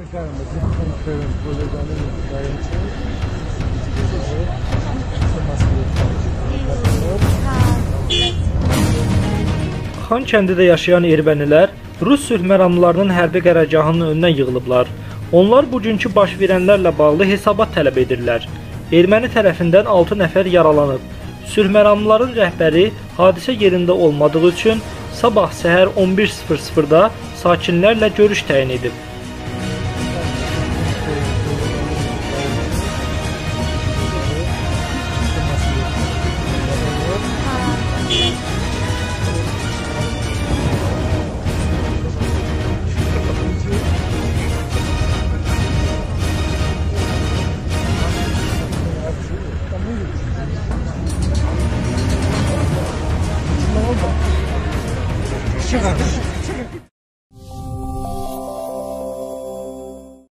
Xan kəndində yaşayan ermənilər Rus sülh məramlılarının hərbi qərargahının önündən yığılıblar. Onlar bugünkü baş verənlərlə bağlı hesabat tələb edirlər. Erməni tərəfindən 6 nəfər yaralanıb. Sülh məramlıların rəhbəri hadisə yerində olmadığı üçün sabah səhər 11:00-da sakinlərlə görüş təyin edib.